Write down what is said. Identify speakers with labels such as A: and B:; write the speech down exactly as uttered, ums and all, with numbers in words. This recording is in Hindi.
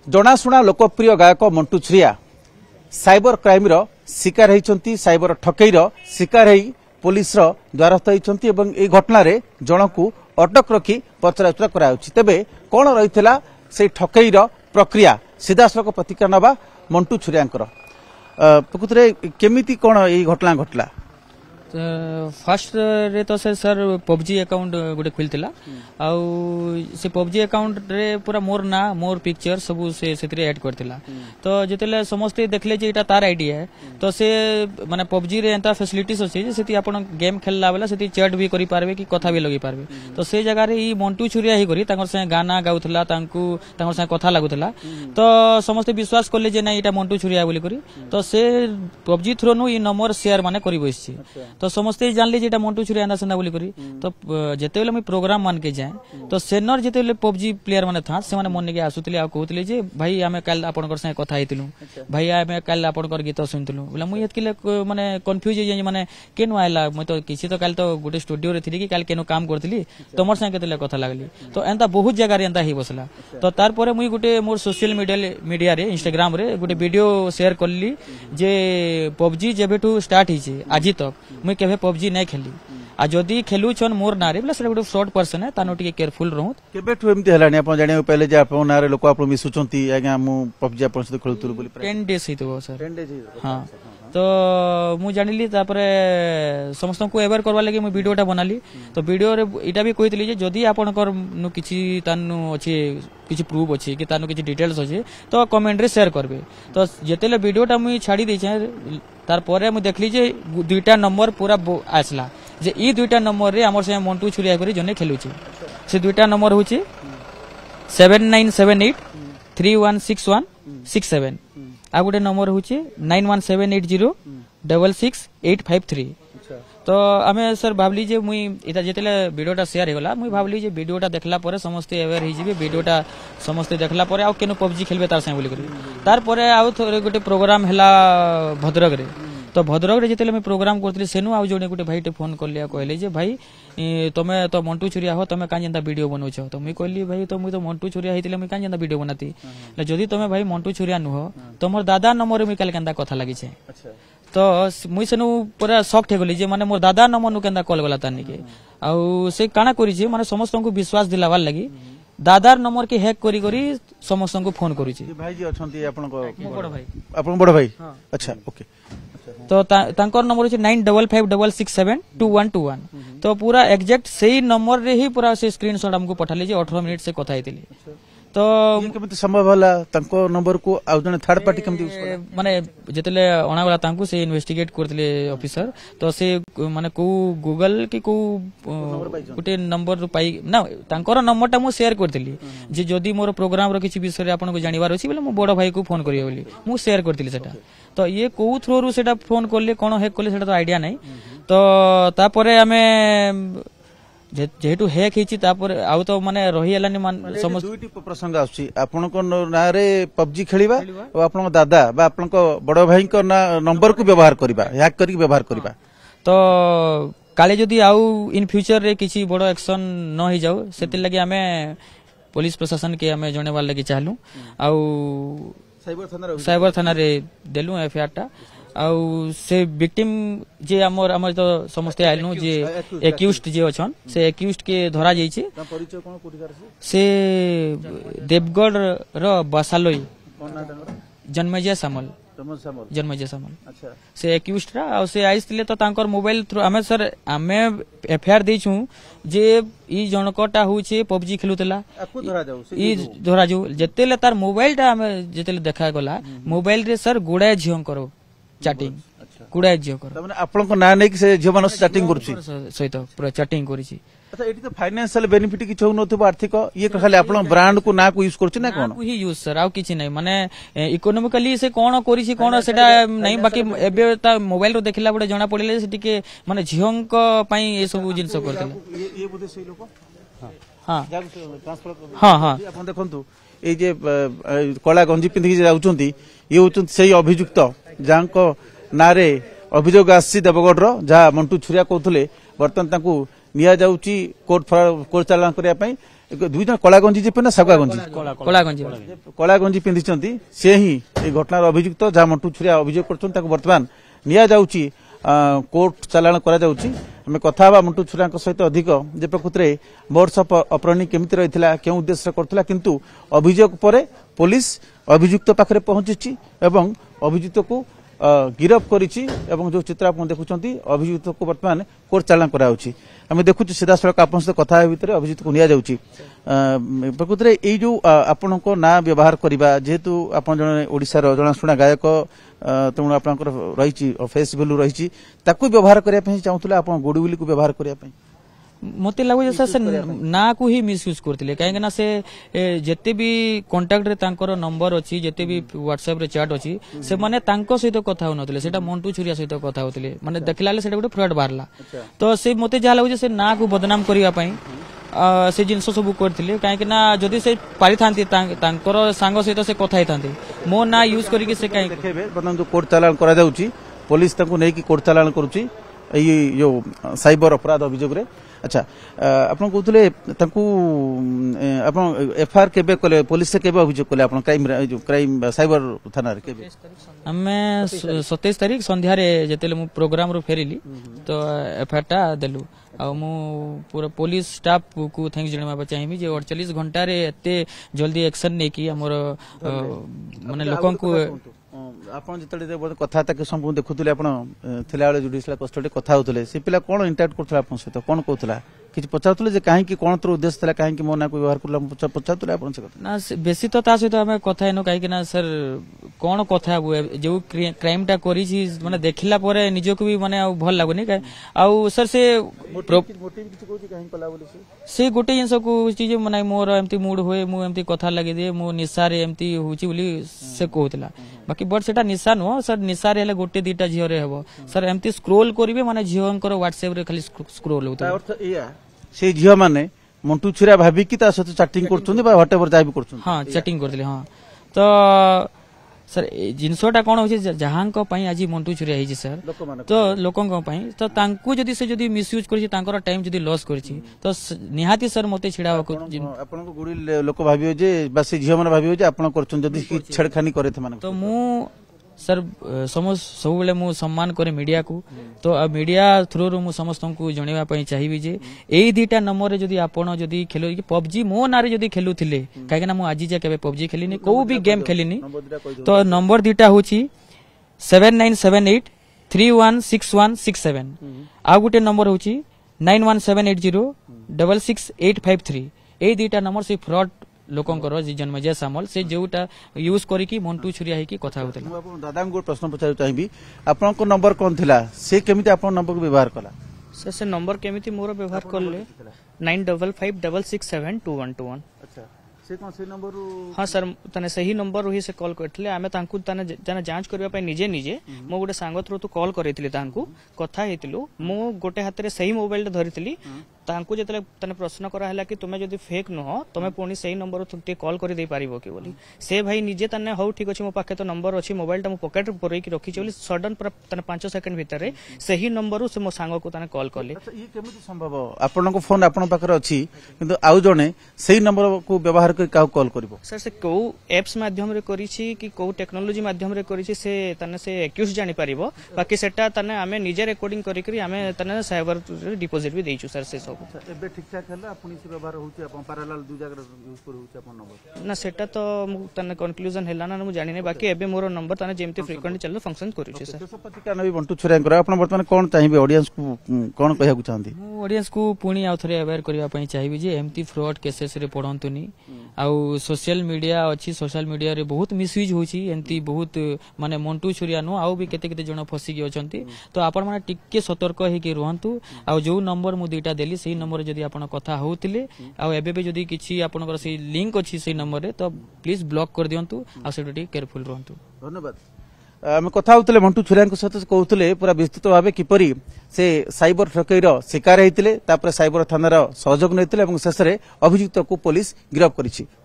A: जनाशुना लोकप्रिय गायक मंटू छुरिया साइबर क्राइम रो शिकार होती साइबर ठकईर शिकार हो पुलिस द्वारस्थ होती ए घटना रे जन को अटक रखी पचराउचरा कराउछि। तेबे कौन रही से ठकईर प्रक्रिया सीधासलख प्रतिक्रिया नवा मंटू छुरियांकर प्रकृति केमिति कौन ये घटना घटला।
B: फास्ट रे तो से सर पबजी अकाउंट गोटे खुलता आउ से पबजी अकाउंट रे पूरा मोर ना मोर पिक्चर सब से सेतरे ऐड करथिला। तो जेतेले समस्त देखले जे एटा तार आईडी है तो से माने पबजी रे एंता फैसिलिटीज अछि जे सेति आपण गेम खेलला बेला सेति चैट भी करि पारबे कि कथा भी लगी पारबे। तो से जगह रे ई मंटू छुरिया ही करी तांकर से गाना गाउथला तांकू तांकर से कथा लागुथला। तो समस्त विश्वास करले जे ना एटा मंटू छुरिया बोली करी तो से पबजी थ्रू नु ई नंबर शेयर माने करि बसछि। तो समस्ते जानले जेटा मंटू छुरिया आंदा संदा बोली करी। तो जेते बेले मैं प्रोग्राम मान के जाए तो सेनर जेते बेले पबजी प्लेयर माने था से माने मन के आसुतले आ कहतले जे भाई आमे काल आपनकर से कथा हेतिलु भाई आमे काल आपनकर गीत सुनतिलु बोला मुई एतकिले माने कंफ्यूज जे माने केनु आइला मैं तो किछि तो काल तो गुटे स्टूडियो रे थिली कि काल केनु काम करतिली तमर से केतले कथा लागली। तो एंता बहुत जगह रे एंता ही बसला। तो तार परे मुई गुटे मोर सोशल मीडिया मीडिया रे इंस्टाग्राम रे गुटे वीडियो शेयर करली जे पबजी जेबेटू स्टार्ट हिचे आजि तक मुई केबे पबजी नहीं खेली आ जदी खेलु छन मोर नारे बला से गुटे फ्रॉड पर्सन है तानो टिके केयरफुल रहू।
A: केबेटू एमती हलानी आपण जाने पहले जे आपण नारे लोक आपण मिसुचंती आगे मु पबजी आपण से खेलतुल बोली
B: टेन डेज हितो सर
A: टेन डेज
B: हां। तो मु जानिली तापरे समस्त को एवर करवा लगे मु वीडियोटा बनाली। तो वीडियो रे इटा भी कहितली जे जदी आपनकर नु किछि तानु अछि किछि प्रूफ अछि कि तानु किछि डिटेल्स अछि तो कमेंट रे शेयर करबे। तो जेतेले वीडियोटा मु छाडी दै छै तार परे मु देखली जे दुईटा नंबर पूरा आसला जे ई दुईटा नंबर रे हमर से मंटू छुरिया करी जने खेलु छी। से दुईटा नंबर होछि seven nine seven eight three one six one six seven आ गोटे नंबर होछि nine one seven eight zero double six eight five three. तो आमे सर भाबली जे मुई इता जेतेले वीडियोटा शेयर हेगला मुई भाबली जे वीडियोटा देखला परे समस्त अवेयर हि जिबे वीडियोटा समस्त देखला परे आ केनो पबजी खेलबे तार से बोली करी। तार परे आ थोरे गोटे प्रोग्राम हेला भद्रक रे। तो भद्रक रे जेतेले मैं प्रोग्राम करतली सेनु आ जोने गोटे भाईटे फोन करलिया कहले जे भाई तमे तो मंटू छुरिया हो तमे कान जेंता वीडियो बनौछ। तो मुई कहली भाई तो मुई तो मंटू छुरिया हितिले मुई कान जेंता वीडियो बनाती ले जदी तमे भाई मंटू छुरिया नु हो तमर दादा नंबर मुई काल केंदा कथा लागि छे। अच्छा तो मुई सेनु पूरा शॉक थे गली जे माने मोर दादा नंबर नु केंदा कॉल गला तानी के आ से काना करी जे माने समस्त को विश्वास दिलावार लागि दादार नंबर के हैक करी करी समस्त को फोन करू छी।
A: भाई जी अछंती आपन को
B: बड़ भाई
A: आपन बड़ भाई अच्छा ओके।
B: तो तांकर नंबर होछि nine double five double six seven two one two one. तो पूरा एग्जैक्ट सही नंबर रे ही पूरा से स्क्रीनशॉट हमको पठाले जे अठारह मिनिट से कथा हेतिली। तो
A: ये केमति संभव होला तांको नंबर को आ जने थर्ड पार्टी केमति यूज करला
B: माने जेतेले अणा वाला तांको से इन्वेस्टिगेट करतले ऑफिसर। तो से माने को गूगल की को गुटे नंबर पाई ना तांकर नंबरटा मु शेयर करतली जे जदी मोर प्रोग्राम रो किछि विषय रे आपन को जानिबार अछि बोले मु बड़ भाई को फोन करियो बोली मु शेयर करतली सेटा। तो ये को थ्रू रु सेटा फोन करले कोन हैक करले सेटा तो आईडिया नै। तो तापरे हमें जेहेतु हैक हिची तापर आउ तो माने रही हलानी समस्त दुईटी
A: प्रसंग आछि आपन को नारे पबजी खेलिबा और आपन दादा बा आपन को बड़ भाई को नंबर को व्यवहार करिबा हैक करी व्यवहार करिबा।
B: तो काले जदी आउ इन फ्यूचर रे किछि बड़ एक्शन न ही जाऊ सेति लागि हमें पुलिस प्रशासन के हमें जणेवार लागि चाहलु आउ साइबर थाना साइबर थाना रे देलु एफआईआर टा आउ से विक्टिम जे हमर हमर तो समस्त आइलु जे एक्यूज्ड जे अछन से एक्यूज्ड के धरा जाई छै। परिचय कोन कोटिकार से देवगढ़ रो बसालोई जन्मजय सामल जन्मजय सामल। अच्छा से एक्यूज्ड रा आ से आइसले तो तांकर मोबाइल थ्रू हमें सर हमें एफआईआर देछु जे ई जनकटा होचे पबजी खेलुतला आपको धरा जाऊ ई धरा जाऊ जेतेले तार मोबाइल टा हमें जेतेले देखा गला मोबाइल रे सर गुडा झियो करो चैटिंग गुडा झियो करो माने आपन को ना नै कि से झियो मानस चैटिंग करछि सहित पूरा चैटिंग करछि। अच्छा एटी तो फाइनेंशियल बेनिफिट कि छौ नथबो आर्थिक ये खाली आपन ब्रांड को ना को यूज करछि ना कोन ही यूज सर आउ किछि नै माने इकोनॉमिकली से कोन करिछि कोन सेटा नै बाकी एबे ता मोबाइल रो देखिला बडे जणा पड़िले से टिके माने झियों को पई ए सब जिंस करथिले ये ये बुझे सही लोक हां ट्रांसफर हां हां आपन देखंतु ए जे कला गंजी पिंधि जाउचंती ये होचंती सही अभियुक्त जांको नारे अभियोग आसी देवगढ़ रो जहा मंटू छुरिया कहथले बर्तन ताकू निया जाउची कोर्ट कोर्ट चालान करिया पई
A: दुई जन कला गंजी जे पिना सागुआ गंजी
B: कला गंजी
A: कला गंजी पिंधिचंती से ही ए घटनार अभियुक्त जहाँ मंटू छुरिया अभियोग करछन ताको वर्तमान निया जाउची कोर्ट चालाण करा जाउची हमें कथा हवा मंटू छुरिया सहित अधिक जे प्रकृति मोड्स ऑफ ऑपरेंडी केमिति रहितला केउ उद्देश्य करथला किंतु अभियोग परे पुलिस अभियुक्त पाखरे पहुंची एवं अभियुक्त को गिरफ करिछि एवं जो चित्र आप देखुछंती अभियुक्त को वर्तमान कोर्ट चालाण कराउछि आम देखु सीधा सड़क आप कथा भितर अभिजित को निया जाउछि प्रकृति ये जो आपण ना व्यवहार करवा जेहेतु आप जन ओडिशार जनाशुना गायक तेणु आप रही फेस भैल्यू रही व्यवहार करने चाहूले आप गुडविल को व्यवहार करने
B: मत लगुच सर से ना को ही मिसयूज करते कहीं से जिते भी कंटाक्ट रे तांकर नंबर अच्छी जिते भी व्हाट्सएप रे चैट अच्छी से माने तांको सहित कथा होनथले सेटा मंटू छुरिया सहित कथा होतले माने देखला ले सेटा गोटे फ्रॉड बाहरला तो से मते जा लगुच से ना को बदनाम करिया पई से जिनस सब करथिले कहीं ना जदि से पारि थांती तांकर सांग सहित से कथा हितांती मो ना यूज करिके से कहीं
A: देखेबे बदन जो कोर्ट चालान करा जाउची पुलिस तांको नै कि कोर्ट चालान करूची एई जो साइबर अपराध अभियोग रे अच्छा आपन कहतले तांकू आपन एफआईआर केबे कले पुलिस से केबे अभियोग कले आपन क्राइम जो क्राइम साइबर थाना रे केबे
B: हमें सत्ताईस तारीख संध्या रे जेतेले मु प्रोग्राम रो फेरिली तो एफआईआर टा देलु आ मु पूरा पुलिस स्टाफ को थैंक्स जणवा चाहिबी जे अड़तालीस घंटा रे एते जल्दी एक्शन नै कि हमर माने लोकन को
A: आपण जतले कथा तक संपूर्ण देखुतले आपण थिला बेले जुडिशियल कस्टडी कथा होतले से पिला कोन इंटरैक्ट करथला आपण सहित कोन कहतला किछि पचातले जे काहे कि कोन तोर उद्देश्य तला काहे कि मोना को व्यवहार करला पचातले आपण से कथा
B: ना बेसी तो ता सहित हमें कथा हेनो काहे कि ना सर कोन कथा जो क्राइम टा करी छी माने देखिला परे निजो को भी माने भल लागुनी आ सर से
A: मोटिव किछि कहू काहे कला बोली
B: से गोटे जिनस को चीज माने मोर एमती मूड होए मु एमती कथा लागि दे मु निशा रे एमती होची बोली से कहतला बाकी बट सेटा निशा नो सर निशा रे गोटे दीटा झियो रे हेबो सर एमती स्क्रोल करिवे माने झियोंकर व्हाट्सएप रे खाली स्क्रोल होता
A: अर्थ एया से झियो माने मंटू छुरिया भाबी कि ता सहित चैटिंग करछुंदी बा व्हाटएवर जाय भी करछुंदी
B: हां चैटिंग करथिले हां तो सर जिनसटा कोन होची जहांक पई आज मंटू छुरिया हिजी सर तो लोकन पई तो तांकू जदी से जदी मिसयूज करछि तांकर टाइम जदी लॉस करछि तो निहाती सर मते छिडावा को
A: आपन को गुडी लोक भाबियो जे बस झियो मन भाबियो जे आपन करछुं जदी छेड़खानी करे थे माने
B: तो मु सर समस्त सब बेले मु सम्मान करे मीडिया को तो मीडिया थ्रू रु मु समस्त को जणेवा पई चाहिबी जे एई दीटा नंबर रे जदी आपण जदी खेलो पबजी मो नारे जदी खेलुथिले काहे ना मु आज जे केबे पबजी खेलिनी को भी गेम खेलिनी तो नंबर दीटा होची seven nine seven eight three one six one six seven आ गुटे नंबर होची nine one seven eight zero double six eight five three एई दीटा नंबर से फ्रॉड लोकंकर जन्मजय सामल से जोटा यूज करिकी मंटू छुरिया है कि कथा होतले
A: आपण दादा को प्रश्न पचार चाहिबी आपन को नंबर कोन थिला से केमिति आपन नंबर को व्यवहार कला
C: सर से नंबर केमिति मोर व्यवहार करले nine double five double six seven two one two one
A: अच्छा से कोन से नंबर
C: हां सर तने सही नंबर रही से कॉल करथिले आमे तांकू तने जने जांच करबा पय निजे निजे मो गोटे सांग थ्रू तो कॉल करथिले तांकू कथा हेतिलु मो गोटे हाथ रे सही मोबाइल धरिथिली तांकू जतले तने प्रश्न करा हला कि तुमे जदी फेक न हो तुमे पुनी सही नंबर तुते कॉल कर दे पारिबो कि बोली से भाई निजे तने हो ठीक अछि मो पाखे तो नंबर अछि मोबाइल ता मो पॉकेट पुरई कि रखि बोली सडन तने पाँच सेकंड भीतर रे सही नंबर से मो सांग को तने कॉल करले
A: अच्छा ये केमिति संभव आपन को फोन आपन पाखर अछि किंतु आउ जने सही नंबर को व्यवहार कर का कॉल करबो
C: सर से को एप्स माध्यम रे करी छी कि को टेक्नोलॉजी माध्यम रे करी छी से तने से एक्यूज जानि पारिबो बाकी सेटा तने आमे निजे रिकॉर्डिंग करी करी आमे तने साइबर डिपॉजिट भी देइछु सर से सब
A: एबे ठीक ठाक हला अपनी से व्यवहार होउची अपन पैरेलल दु जगह यूज कर होउची अपन नंबर
C: ना सेटा तो मु तने कंक्लूजन हेला ना मु जानि नै बाकी एबे मोर नंबर तने जेमते फ्रीक्वेंटली चल फंक्शन करू छी सर
A: देशपति का नबी मंटू छुरिया कर अपन वर्तमान कोन चाहिबे ऑडियंस को कोन कहया को चाहंदी
B: मु ऑडियंस को पुनी आउथरे अवेयर करिया पई चाहिबी जे एमती फ्रॉड केसेस रे पढंतुनी आउ सोशल मीडिया अच्छी सोशल मीडिया रे बहुत मिसयूज होची एंती बहुत माने मंटू छुरिया नो आउ भी केते केते जण फसी गे अछंती तो आपण माने टिक्के सतर्क हे के रहंतु आउ जो नंबर मु दुईटा देली सेही नंबर जदी आपण कथा होउतिले आउ एबे बे जदी किछि आपनकर सेही लिंक अछि सेही नंबर रे तो प्लीज ब्लॉक कर दियंतु आ सेटि केयरफुल रहंतु
A: धन्यवाद आम कथा होतले मंटू छुरिया सहित कहते पूरा विस्तृत भाव किपरि से साइबर ठकईर शिकार होते साइबर थानार सहयोग नहीं शेष में अभियुक्त को पुलिस गिरफ्त करिछि।